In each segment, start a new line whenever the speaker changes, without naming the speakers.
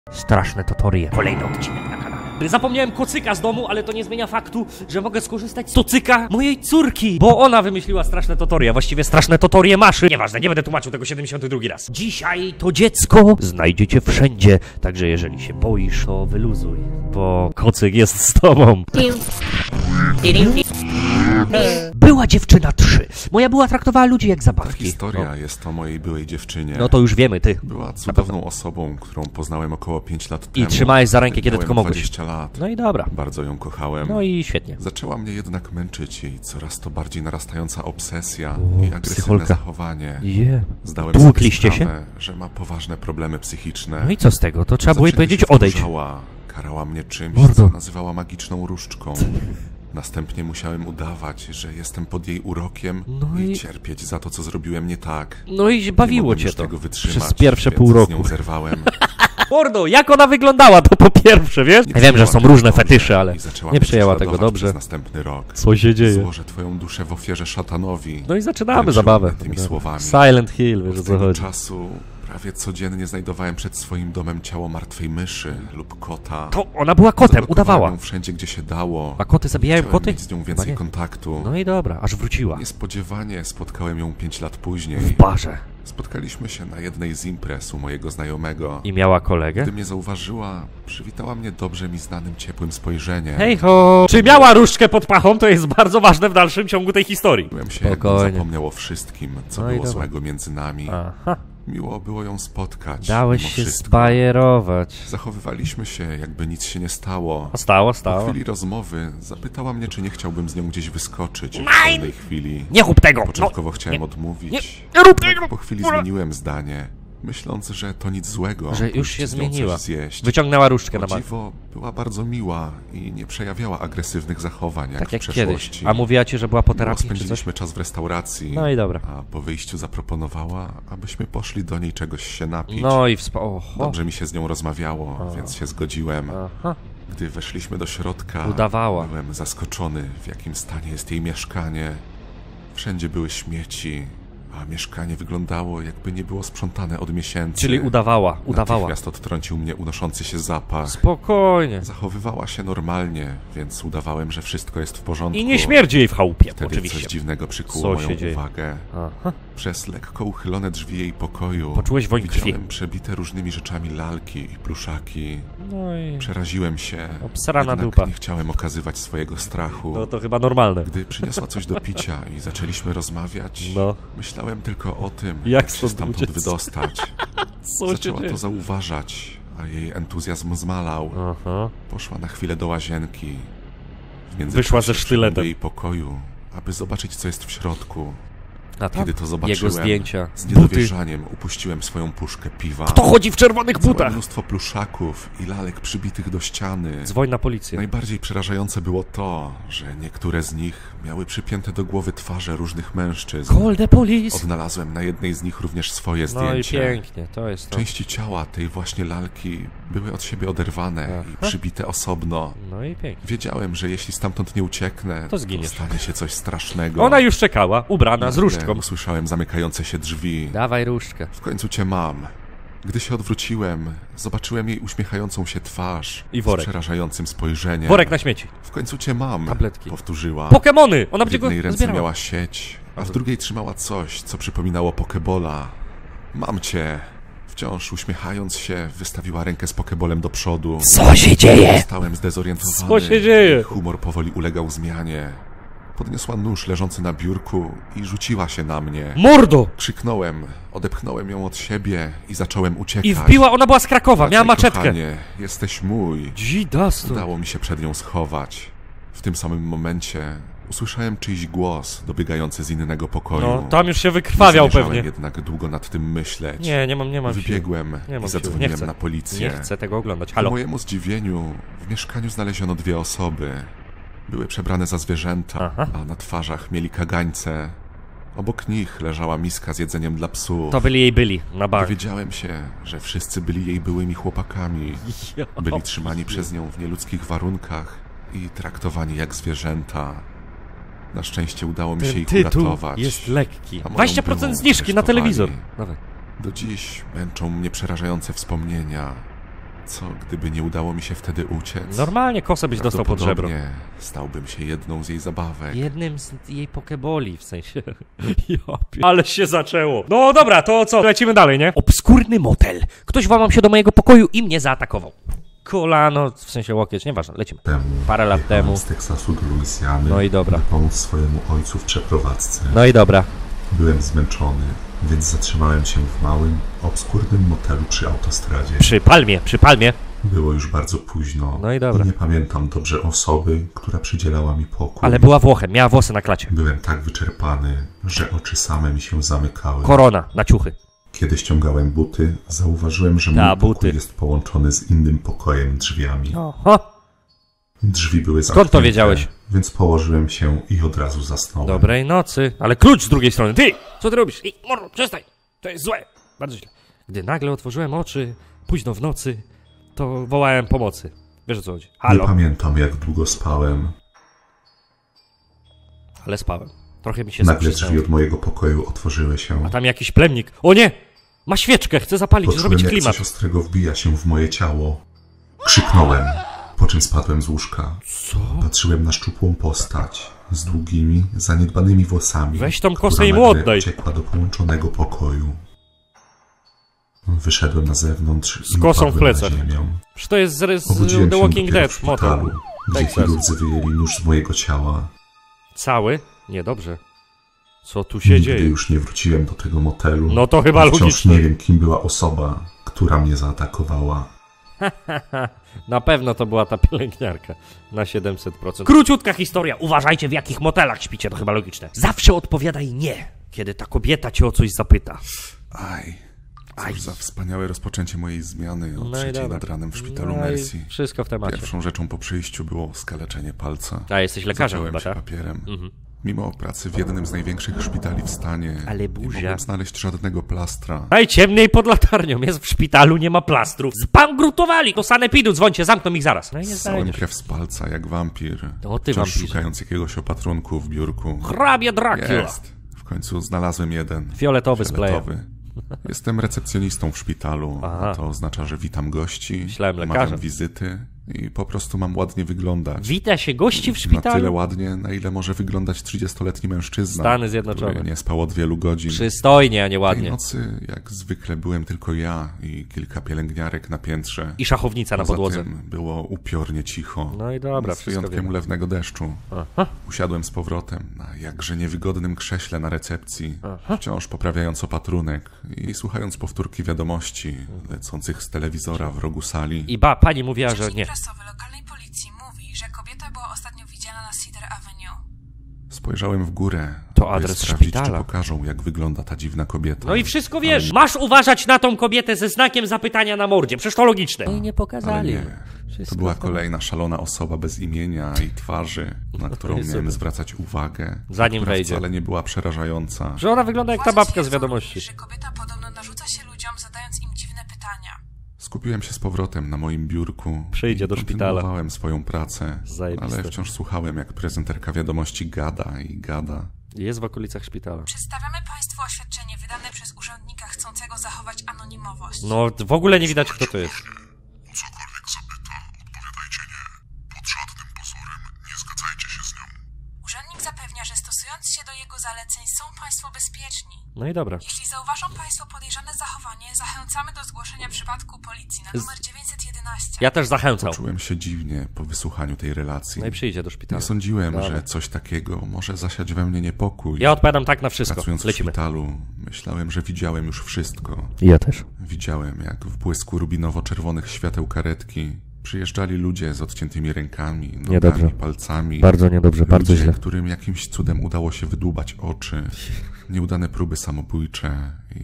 Straszne totorie. Kolejny odcinek na kanale. Zapomniałem kocyka z domu, ale to nie zmienia faktu, że mogę skorzystać z tocyka mojej córki, bo ona wymyśliła straszne totorie, a właściwie straszne totorie maszy. Nieważne, nie będę tłumaczył tego 72 raz. Dzisiaj to dziecko znajdziecie wszędzie, także jeżeli się boisz, to wyluzuj, bo kocyk jest z tobą. Była dziewczyna 3. Moja była traktowała ludzi jak zabawki.
Ta historia jest o mojej byłej dziewczynie.
No to już wiemy, ty.
Była cudowną osobą, którą poznałem około 5 lat temu.
I trzymałeś za rękę, kiedy tylko mogłeś.
20 lat.
No i dobra.
Bardzo ją kochałem.
No i świetnie.
Zaczęła mnie jednak męczyć jej coraz to bardziej narastająca obsesja i agresywne
psycholka.
zachowanie.
Zdałem
sobie
Tłukliście się?
sprawę, że ma poważne problemy psychiczne.
No i co z tego? To trzeba było jej powiedzieć odejdź.
Karała mnie czymś,
Mordo.
co nazywała magiczną różdżką. Następnie musiałem udawać, że jestem pod jej urokiem i cierpieć za to, co zrobiłem nie tak.
No i bawiło cię to
tego wytrzymać,
przez pierwsze
więc
pół roku.
z nią zerwałem.
Mordo, jak ona wyglądała, to po pierwsze, wiesz? Ja wiem, że są różne fetysze, ale nie przyjęła tego dobrze.
Przez następny rok.
Co się dzieje?
Złożę twoją duszę w ofierze szatanowi.
No i zaczynamy zabawę.
Tymi słowami.
Silent Hill, wiesz o
Od
co
tego
chodzi.
czasu prawie codziennie znajdowałem przed swoim domem ciało martwej myszy lub kota.
To ona była kotem,
Zablokowałem
udawała.
ją wszędzie, gdzie się dało.
A koty zabijają
Chciałem
koty?
mieć z nią więcej kontaktu.
No i dobra, aż wróciła.
Niespodziewanie spotkałem ją 5 lat później.
W barze.
Spotkaliśmy się na jednej z imprez u mojego znajomego.
I miała kolegę?
Gdy mnie zauważyła, przywitała mnie dobrze mi znanym, ciepłym spojrzeniem.
Hej ho! Czy miała różdżkę pod pachą? To jest bardzo ważne w dalszym ciągu tej historii.
Czułem się, jakbym zapomniał o wszystkim, co było złego między nami.
Aha.
Miło było ją spotkać.
Dałeś się zbajerować.
Zachowywaliśmy się, jakby nic się nie stało.
Stało.
Po chwili rozmowy zapytała mnie, czy nie chciałbym z nią gdzieś wyskoczyć w wolnej chwili.
Nie rób tego!
Początkowo chciałem odmówić.
Nie rób tego!
Po chwili zmieniłem zdanie, myśląc, że to nic złego.
Że już się zmieniła.
Zjeść.
Wyciągnęła różdżkę na
O
bank.
dziwo, była bardzo miła i nie przejawiała agresywnych zachowań,
Tak jak
w przeszłości.
kiedyś. A mówiła ci, że była po terapii czy coś?
Spędziliśmy czas w restauracji.
No i dobra.
A po wyjściu zaproponowała, abyśmy poszli do niej czegoś się napić.
No i
Dobrze mi się z nią rozmawiało, więc się zgodziłem.
Aha.
Gdy weszliśmy do środka,
udawała.
Byłem zaskoczony, w jakim stanie jest jej mieszkanie. Wszędzie były śmieci, a mieszkanie wyglądało, jakby nie było sprzątane od miesięcy.
Czyli udawała.
Natychmiast odtrącił mnie unoszący się zapach.
Spokojnie.
Zachowywała się normalnie, więc udawałem, że wszystko jest w porządku.
I nie śmierdzi jej w chałupie,
Wtedy
oczywiście.
coś dziwnego przykuło moją uwagę.
Aha.
Przez lekko uchylone drzwi jej pokoju
Poczułeś woń krwi.
widziałem przebite różnymi rzeczami lalki i pluszaki.
No i...
Przeraziłem się,
Obsrana
jednak
dupa.
nie chciałem okazywać swojego strachu.
No to chyba normalne.
Gdy przyniosła coś do picia i zaczęliśmy rozmawiać, myślałem tylko o tym, jak się stamtąd wydostać. Zaczęła to zauważać, a jej entuzjazm zmalał.
Aha.
Poszła na chwilę do łazienki.
Wyszła ze sztyletem
do jej pokoju, aby zobaczyć, co jest w środku.
A tam
Kiedy to zobaczyłem,
jego zdjęcia,
z niedowierzaniem upuściłem swoją puszkę piwa.
Kto chodzi w czerwonych butach?
Całe mnóstwo pluszaków i lalek przybitych do ściany.
Dzwoń na policję.
Najbardziej przerażające było to, że niektóre z nich miały przypięte do głowy twarze różnych mężczyzn.
Call the police!
Odnalazłem na jednej z nich również swoje zdjęcie.
No i pięknie, to jest to.
Części ciała tej właśnie lalki były od siebie oderwane i przybite osobno.
No i pięknie.
Wiedziałem, że jeśli stamtąd nie ucieknę,
to zginiesz.
Stanie się coś strasznego.
Ona już czekała, ubrana, z różdżką.
Usłyszałem zamykające się drzwi.
Dawaj różdżkę.
W końcu cię mam. Gdy się odwróciłem, zobaczyłem jej uśmiechającą się twarz
i worek.
Z przerażającym spojrzeniem.
Worek na śmieci.
W końcu cię mam.
Tabletki.
Powtórzyła.
Pokemony! Ona będzie go
w jednej ręce
zbierała.
miała sieć, a w drugiej trzymała coś, co przypominało pokebola. Mam cię. Wciąż uśmiechając się, wystawiła rękę z pokebolem do przodu.
Co się dzieje?
Zostałem zdezorientowany.
Co się dzieje?
Humor powoli ulegał zmianie. Podniosła nóż leżący na biurku i rzuciła się na mnie.
Mordo!
Krzyknąłem, odepchnąłem ją od siebie i zacząłem uciekać.
I wbiła, ona była z Krakowa, miała maczetkę.
Kochanie, jesteś mój.
Dzidastu.
Udało mi się przed nią schować. W tym samym momencie usłyszałem czyjś głos dobiegający z innego pokoju.
No, tam już się wykrwawiał
nie
pewnie.
jednak długo nad tym myśleć.
Nie mam
Wybiegłem i zadzwoniłem na policję.
Nie chcę tego oglądać. Halo.
Ku mojemu zdziwieniu w mieszkaniu znaleziono 2 osoby. Były przebrane za zwierzęta, a na twarzach mieli kagańce. Obok nich leżała miska z jedzeniem dla psów.
To byli na bank.
Dowiedziałem się, że wszyscy byli jej byłymi chłopakami. Byli trzymani przez nią w nieludzkich warunkach i traktowani jak zwierzęta. Na szczęście udało mi się ich uratować.
Jest lekki. 20% zniżki na telewizor. Nawet.
Do dziś męczą mnie przerażające wspomnienia. Co, gdyby nie udało mi się wtedy uciec?
Normalnie kosę byś dostał pod żebro.
Stałbym się jedną z jej zabawek.
Jednym z jej pokeboli, w sensie. Ale się zaczęło. No dobra, to co? Lecimy dalej, nie? Obskurny motel. Ktoś włamał się do mojego pokoju i mnie zaatakował. Kolano, w sensie łokieć, nieważne, lecimy. Parę lat temu.
Z Teksasu do Luizjany.
No i dobra.
By pomóc swojemu ojcu w przeprowadzce.
No i dobra.
Byłem zmęczony, więc zatrzymałem się w małym, obskurnym motelu przy autostradzie.
Przy palmie.
Było już bardzo późno.
No i dobra.
Nie pamiętam dobrze osoby, która przydzielała mi pokój.
Ale była Włochem, miała włosy na klacie.
Byłem tak wyczerpany, że oczy same mi się zamykały.
Korona na ciuchy.
Kiedy ściągałem buty, zauważyłem, że mój pokój jest połączony z innym pokojem drzwiami.
Oho.
Drzwi były zamknięte.
Skąd to wiedziałeś?
Więc położyłem się i od razu zasnąłem.
Dobrej nocy. Ale klucz z drugiej strony. Ty! Co ty robisz? Ej, mordo, przestań! To jest złe. Bardzo źle. Gdy nagle otworzyłem oczy, późno w nocy, to wołałem pomocy. Wiesz o co chodzi? Halo?
Nie pamiętam, jak długo spałem.
Ale spałem. Trochę mi się
Nagle
zaprzystało.
drzwi od mojego pokoju otworzyły się.
A tam jakiś plemnik. O nie! Ma świeczkę, chce zapalić,
Poczułem,
zrobić
jak
klimat.
coś ostrego wbija się w moje ciało. Krzyknąłem, po czym spadłem z łóżka.
Co?
Patrzyłem na szczupłą postać z długimi, zaniedbanymi włosami.
Weź tą kosę
która
i mu
nagle
oddaj.
uciekła do połączonego pokoju. Wyszedłem na zewnątrz
Z
i
kosą w
upadłem na
plecach.
ziemię.
Że to jest z
Obudziłem
The
się
Walking
dopiero
Dead,
w
motel.
szpitalu, gdzie
Texas.
chirurdzy wyjęli nóż z mojego ciała.
Cały? Niedobrze. Co tu się
Nigdy
dzieje?
już nie wróciłem do tego motelu.
No to chyba
i wciąż
logiczne.
nie wiem, kim była osoba, która mnie zaatakowała.
Na pewno to była ta pielęgniarka. Na 700%. Króciutka historia. Uważajcie, w jakich motelach śpicie, to chyba logiczne. Zawsze odpowiadaj nie, kiedy ta kobieta cię o coś zapyta.
Aj. Cóż za wspaniałe rozpoczęcie mojej zmiany o
No i
3:00
dobra.
nad ranem w szpitalu
No i
Mercy.
wszystko w temacie.
Pierwszą rzeczą po przyjściu było skaleczenie palca.
A, jesteś lekarzem
Zacząłem
chyba,
się
tak?
papierem. Mimo pracy w jednym z największych szpitali w stanie,
Ale
nie
buzia.
mogłem znaleźć żadnego plastra.
Najciemniej pod latarnią, jest w szpitalu, nie ma plastrów. Zbankrutowali, to sanepidu, dzwońcie, zamkną ich zaraz. No i nie
Ssałem
znajdziesz.
krew z palca jak wampir.
O, ty
Wciąż
wampirze.
szukając jakiegoś opatrunku w biurku.
Hrabia Dracula.
Jest. W końcu znalazłem jeden.
Fioletowy z klejem.
Jestem recepcjonistą w szpitalu,
Aha.
a to oznacza, że witam gości,
Myślałem
umawiam
lekarzem.
wizyty i po prostu mam ładnie wyglądać.
Wita się gości w
Na tyle
szpitalu?
ładnie, na ile może wyglądać 30-letni mężczyzna,
Stany Zjednoczone.
który nie spał od wielu godzin.
Przystojnie, a nie
Tej
ładnie.
nocy, jak zwykle, byłem tylko ja i kilka pielęgniarek na piętrze.
I szachownica na
Poza
podłodze.
tym było upiornie cicho.
No i dobra,
Z
wszystko
wyjątkiem
wiem.
ulewnego deszczu.
Aha.
Usiadłem z powrotem na jakże niewygodnym krześle na recepcji, wciąż poprawiając opatrunek i słuchając powtórki wiadomości lecących z telewizora w rogu sali.
I pani mówiła, że
Rzecznik
nie.
prasowy lokalnej policji mówi, że kobieta była ostatnio widziana na Cedar Avenue.
Spojrzałem w górę,
To
by
adres
sprawdzić,
szpitala.
czy pokażą, jak wygląda ta dziwna kobieta.
No i wszystko wiesz. Masz uważać na tą kobietę ze znakiem zapytania na mordzie. Przecież to logiczne. No i nie
Ale
pokazali.
nie. To była kolejna szalona osoba bez imienia i twarzy, na którą
jest
miałem
super.
zwracać uwagę.
Zanim
która
wejdzie.
wcale nie była przerażająca.
Że ona wygląda jak ta
Władze
babka z
twierdzą,
wiadomości.
że kobieta podobno narzuca się ludziom, zadając im dziwne pytania.
Skupiłem się z powrotem na moim biurku.
Przyjdzie
i
do szpitala.
kontynuowałem swoją pracę,
Zajebiste.
ale wciąż słuchałem, jak prezenterka wiadomości gada i gada.
Jest w okolicach szpitala.
Przedstawiamy Państwu oświadczenie wydane przez urzędnika chcącego zachować anonimowość.
No w ogóle nie widać, kto to jest.
Cokolwiek zapyta, odpowiadajcie nie. Pod żadnym pozorem nie zgadzajcie się z nią.
Urzędnik zapewnia, że stosując się do jego zaleceń są Państwo bezpieczni.
No i dobra.
Jeśli zauważą Państwo podejrzane zachowanie, zachęcamy do zgłoszenia przypadku policji na numer 911.
Ja też zachęcał.
Czułem się dziwnie po wysłuchaniu tej relacji.
No i przyjdzie do szpitala.
Nie sądziłem,
Dobra.
że coś takiego może zasiać we mnie niepokój.
Ja odpowiadam tak na wszystko.
Pracując w
Lecimy.
szpitalu, myślałem, że widziałem już wszystko.
Ja też.
Widziałem, jak w błysku rubinowo-czerwonych świateł karetki przyjeżdżali ludzie z odciętymi rękami, nogami,
Niedobrze.
palcami.
Bardzo niedobrze, bardzo
Ludzie,
źle.
którym jakimś cudem udało się wydłubać oczy, nieudane próby samobójcze i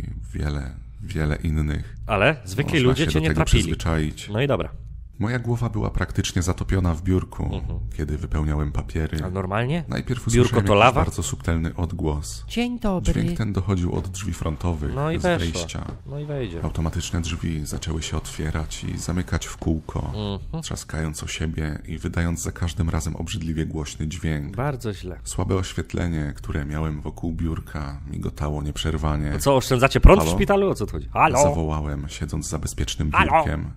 wiele innych.
Ale zwykli
Można
ludzie
się
cię
do
nie
tego
trafili.
przyzwyczaić.
No i dobra.
Moja głowa była praktycznie zatopiona w biurku, kiedy wypełniałem papiery.
A normalnie?
Najpierw
Biurko
usłyszałem
to
jakiś
lawa?
bardzo subtelny odgłos.
Dzień dobry.
Dźwięk ten dochodził od drzwi frontowych
No i
z
weszło.
wejścia.
No i wejdzie.
Automatyczne drzwi zaczęły się otwierać i zamykać w kółko, trzaskając o siebie i wydając za każdym razem obrzydliwie głośny dźwięk.
Bardzo źle.
Słabe oświetlenie, które miałem wokół biurka, migotało nieprzerwanie.
Co, oszczędzacie prąd w
Halo?
szpitalu? O co tu chodzi? Halo?
Zawołałem, siedząc za bezpiecznym
Halo?
biurkiem.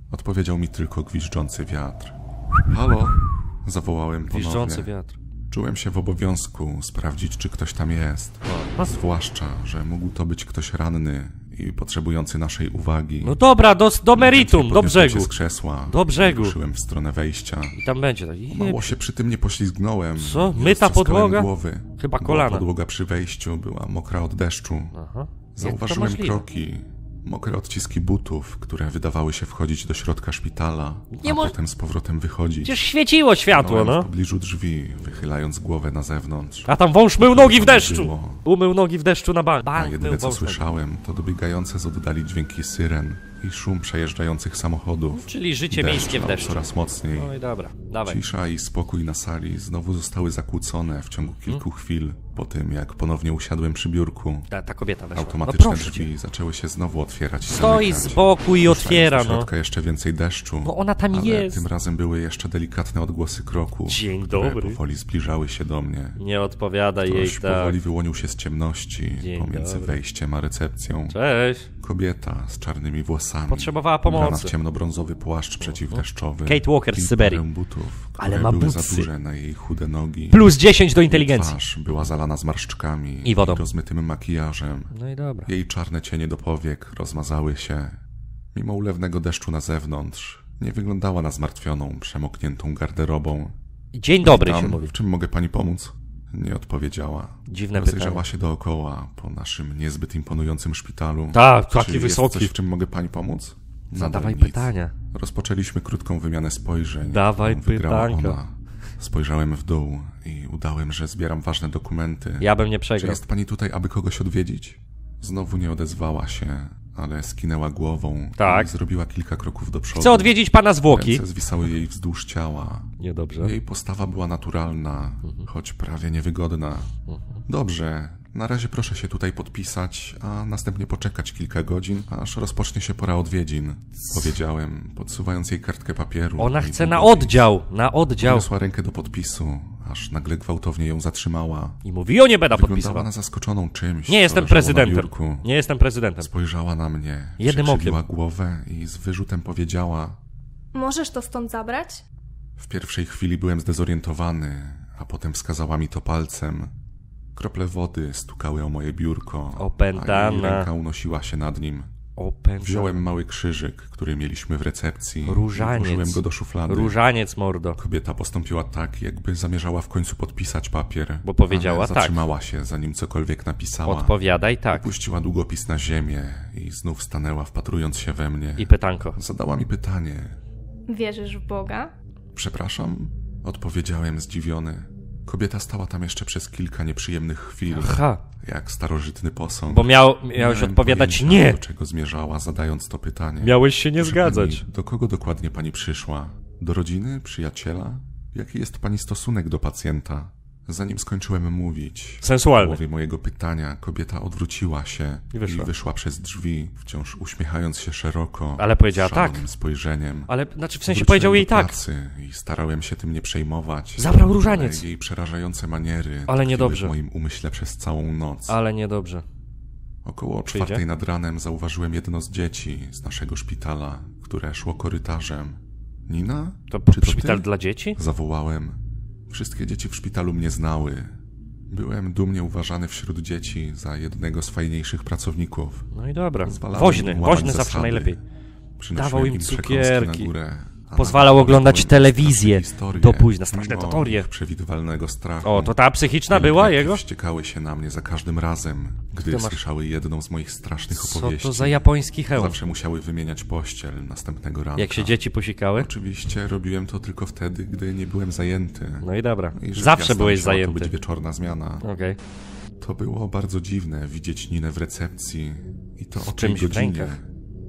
Odpowiedział mi tylko gwiżdżący wiatr. Halo? Zawołałem
Gwiżdżący
ponownie.
wiatr.
Czułem się w obowiązku sprawdzić, czy ktoś tam jest. Zwłaszcza, że mógł to być ktoś ranny i potrzebujący naszej uwagi.
No dobra, do meritum, do
Podniosłem się
brzegu.
z krzesła.
Do brzegu.
Ruszyłem w stronę wejścia.
I tam będzie tak.
Mało się przy tym nie poślizgnąłem.
Co?
Nie
Myta
roztrzaskałem
podłoga?
Głowy,
Chyba
bo
kolana.
podłoga przy wejściu była mokra od deszczu.
Aha.
Zauważyłem
możliwe?
kroki, mokre odciski butów, które wydawały się wchodzić do środka szpitala, a potem z powrotem wychodzić.
Przecież świeciło światło,
Stałem
no.
w pobliżu drzwi, wychylając głowę na zewnątrz.
A tam wąż mył nogi w
To nie
deszczu.
było.
Umył nogi w deszczu na bank.
A
Bank
jedyne
mył
co
wąż nogi.
słyszałem, to dobiegające z oddali dźwięki syren i szum przejeżdżających samochodów.
Czyli życie
Deszcz
miejskie w
lał
deszczu.
coraz mocniej.
No i dobra, dawaj.
Cisza i spokój na sali znowu zostały zakłócone w ciągu kilku chwil po tym, jak ponownie usiadłem przy biurku.
Ta kobieta weszła. No
Automatyczne
proszę cię.
drzwi zaczęły się znowu otwierać i
Stoi
zamykać.
z boku i
Puszczając
otwiera,
do
no.
środka jeszcze więcej deszczu.
Bo ona tam
ale
jest.
tym razem były jeszcze delikatne odgłosy kroków,
Dzień
które
dobry.
powoli zbliżały się do mnie.
Nie odpowiada jej
Ktoś
tak.
powoli wyłonił się z ciemności
Dzień
pomiędzy
dobry.
wejściem a recepcją.
Cześć.
Kobieta z czarnymi włosami.
Potrzebowała
ubrana
pomocy.
w ciemnobrązowy płaszcz przeciwdeszczowy.
Kate Walker z
i
Syberii.
parę butów, które
Ale ma
były
butsy.
za duże na jej chude nogi.
Plus 10 do inteligencji.
Twarz była zalana zmarszczkami
I wodą.
rozmytym makijażem.
No i dobra.
Jej czarne cienie do powiek rozmazały się. Mimo ulewnego deszczu na zewnątrz, nie wyglądała na zmartwioną, przemokniętą garderobą.
Dzień dobry
Witam,
się mówi.
w czym mogę pani pomóc? Nie odpowiedziała.
Dziwne
Rozejrzała
pytanie.
się dookoła po naszym niezbyt imponującym szpitalu.
Tak,
Czy
taki
jest
wysoki.
coś, w czym mogę pani pomóc?
Zadawaj
Nadal nic.
pytania.
Rozpoczęliśmy krótką wymianę spojrzeń.
Dawaj
którą wygrała
pytanka.
ona. Spojrzałem w dół i udałem, że zbieram ważne dokumenty.
Ja bym nie
Czy
przegrał.
jest pani tutaj, aby kogoś odwiedzić? Znowu nie odezwała się, ale skinęła głową
Tak.
i zrobiła kilka kroków do przodu.
Chcę odwiedzić pana zwłoki.
Ręce zwisały jej wzdłuż ciała.
Niedobrze.
Jej postawa była naturalna, choć prawie niewygodna. Dobrze, na razie proszę się tutaj podpisać, a następnie poczekać kilka godzin, aż rozpocznie się pora odwiedzin. Powiedziałem, podsuwając jej kartkę papieru.
Ona
i
chce na
długopis.
oddział. Na oddział.
Podniosła rękę do podpisu, aż nagle gwałtownie ją zatrzymała.
I mówi, o nie będę
Wyglądała
podpisywał.
na zaskoczoną czymś.
Nie
co
jestem
leżało na
prezydentem.
biurku.
Nie jestem prezydentem.
Spojrzała na mnie,
Jednym
przekrzywiła głowę i z wyrzutem powiedziała:
Możesz to stąd zabrać?
w pierwszej chwili byłem zdezorientowany, a potem wskazała mi to palcem. Krople wody stukały o moje biurko, a
Opętana.
jej ręka unosiła się nad nim.
Opętana.
Wziąłem mały krzyżyk, który mieliśmy w recepcji i
Różaniec.
włożyłem go do szuflady.
Różaniec, mordo.
Kobieta postąpiła tak, jakby zamierzała w końcu podpisać papier.
Bo powiedziała
ale
tak.
zatrzymała się, zanim cokolwiek napisała.
Odpowiadaj tak.
Puściła długopis na ziemię i znów stanęła, wpatrując się we mnie.
I pytanko.
Zadała mi pytanie.
Wierzysz w Boga?
Przepraszam? Odpowiedziałem zdziwiony. Kobieta stała tam jeszcze przez kilka nieprzyjemnych chwil,
Aha.
jak starożytny posąg.
Bo miałeś
Miałem
odpowiadać
pojęcia,
nie.
do czego zmierzała, zadając to pytanie.
Miałeś się nie
Proszę
zgadzać.
Pani, do kogo dokładnie pani przyszła? Do rodziny? Przyjaciela? Jaki jest pani stosunek do pacjenta? Zanim skończyłem mówić,
Sensualny.
w połowie mojego pytania kobieta odwróciła się
I wyszła.
przez drzwi, wciąż uśmiechając się szeroko.
Ale powiedziała
szalonym
tak.
spojrzeniem.
Ale, znaczy w sensie
Wróciłem
powiedział jej
do
tak.
pracy i starałem się tym nie przejmować.
Zabrał różaniec.
Ale jej przerażające maniery
Ale
tkwiły
niedobrze.
w moim umyśle przez całą noc.
Ale niedobrze.
Około
Przyjdzie?
4 nad ranem zauważyłem jedno z dzieci z naszego szpitala, które szło korytarzem. Nina?
To
Czy to
szpital
ty?
dla dzieci?
Zawołałem. Wszystkie dzieci w szpitalu mnie znały. Byłem dumnie uważany wśród dzieci za jednego z fajniejszych pracowników.
No i dobra.
Zwalałem
Woźny.
im łamać
Woźny zawsze
zasady.
najlepiej.
Przynosiłem
Dawał im
przekąski
cukierki.
na górę, a
Pozwalał
nawet
oglądać
opowiadałem
telewizję.
straszne historie,
Do późna, straszne
mimo
totorie.
ich przewidywalnego strachu.
O, to ta psychiczna
Pielęgniarki
była jego?
wściekały się na mnie za każdym razem, gdy
Ty masz-
słyszały jedną z moich strasznych
Co
opowieści.
to za japoński hełm?
Zawsze musiały wymieniać pościel następnego ranka.
Jak się dzieci posikały?
Oczywiście robiłem to tylko wtedy, gdy nie byłem zajęty.
No i dobra.
I że
Zawsze
jasna
byłeś
musiała to
zajęty.
być wieczorna zmiana.
Okej.
To było bardzo dziwne widzieć Ninę w recepcji i to o tej
czymś w
godzinie.
rękach.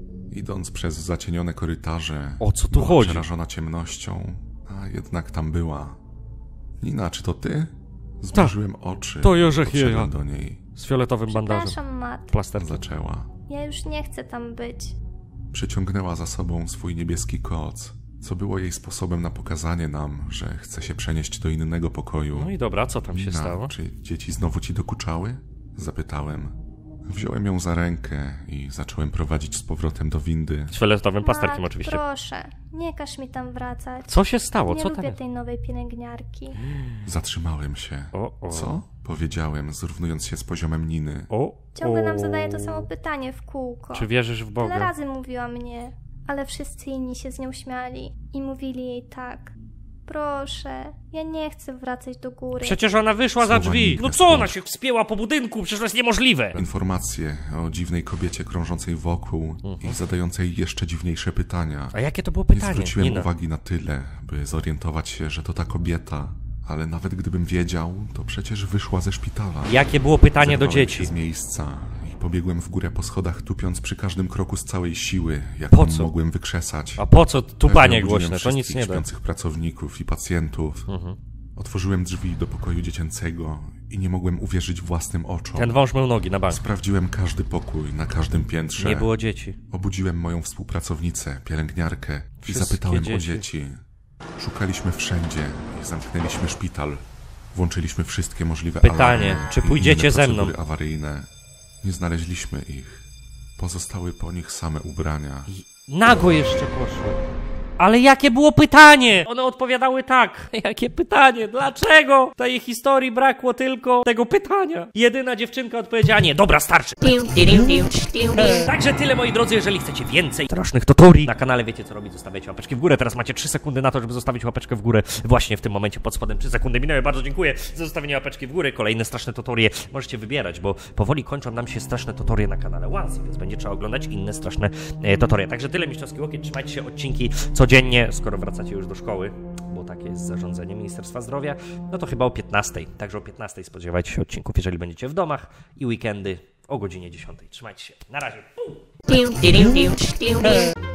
Idąc przez zacienione korytarze,
O co tu
była
chodzi?
przerażona ciemnością, a jednak tam była. Nina, czy to ty? Zmrużyłem oczy.
to Jorzech
Podszedłem
Jeja.
do niej.
Z fioletowym bandażem.
Przepraszam, Matt.
Plasterem.
Zaczęła.
Ja już nie chcę tam być.
Przyciągnęła za sobą swój niebieski koc, co było jej sposobem na pokazanie nam, że chce się przenieść do innego pokoju.
No i dobra, co tam się
Nina,
stało?
czy dzieci znowu ci dokuczały? Zapytałem. Wziąłem ją za rękę i zacząłem prowadzić z powrotem do windy.
Z fioletowym plasterkiem oczywiście.
Proszę, nie każ mi tam wracać.
Co się stało?
Nie
Co tam
lubię
jest?
tej nowej pielęgniarki.
Zatrzymałem się. Co? Powiedziałem, zrównując się z poziomem Niny.
Ciągle nam zadaje to samo pytanie w kółko.
Czy wierzysz w
Tyle
Boga?
razy mówiła mnie, ale wszyscy inni się z nią śmiali i mówili jej tak. Proszę, ja nie chcę wracać do góry.
Przecież ona wyszła za
Słowa
drzwi.
nigdy
No co ona
słów.
się wspięła po budynku? Przecież to jest niemożliwe.
Informacje o dziwnej kobiecie krążącej wokół i zadającej jeszcze dziwniejsze pytania.
A jakie to było
Nie
pytanie?
zwróciłem
Nina?
uwagi na tyle, by zorientować się, że to ta kobieta. Ale nawet gdybym wiedział, to przecież wyszła ze szpitala.
Jakie było pytanie do
Zerwałem
dzieci?
się z miejsca i pobiegłem w górę po schodach, tupiąc przy każdym kroku z całej siły,
Po
jaką
co?
mogłem wykrzesać.
A po co tupanie
Pewnie obudziłem
głośne? To nic
wszystkich
nie da.
śpiących pracowników i pacjentów. Otworzyłem drzwi do pokoju dziecięcego i nie mogłem uwierzyć własnym oczom.
Ten wąż mył nogi na bank.
Sprawdziłem każdy pokój na każdym piętrze.
Nie było dzieci.
Obudziłem moją współpracownicę, pielęgniarkę i
Wszystkie
zapytałem o
dzieci.
dzieci. Szukaliśmy wszędzie i zamknęliśmy szpital. Włączyliśmy wszystkie możliwe
Pytanie,
alarmy
czy
i
pójdziecie
inne
ze mną?
procedury awaryjne. Nie znaleźliśmy ich. Pozostały po nich same ubrania.
Nago jeszcze poszły. Ale jakie było pytanie? One odpowiadały tak. Jakie pytanie? Dlaczego? W tej historii brakło tylko tego pytania. Jedyna dziewczynka odpowiedziała nie. Dobra, starczy. Także tyle, moi drodzy, jeżeli chcecie więcej strasznych totorii na kanale, wiecie co robić, zostawiacie łapeczki w górę. Teraz macie 3 sekundy na to, żeby zostawić łapeczkę w górę właśnie w tym momencie pod spodem. 3 sekundy minęły, bardzo dziękuję za zostawienie łapeczki w górę. Kolejne straszne totorie możecie wybierać, bo powoli kończą nam się straszne totorie na kanale Onesie, więc będzie trzeba oglądać inne straszne totorie. Także tyle, mistrzowski łokieć, trzymajcie się, odcinki codziennie, skoro wracacie już do szkoły, bo takie jest zarządzenie Ministerstwa Zdrowia, no to chyba o 15. Także o 15 spodziewajcie się odcinków, jeżeli będziecie w domach, i weekendy o godzinie 10. Trzymajcie się. Na razie.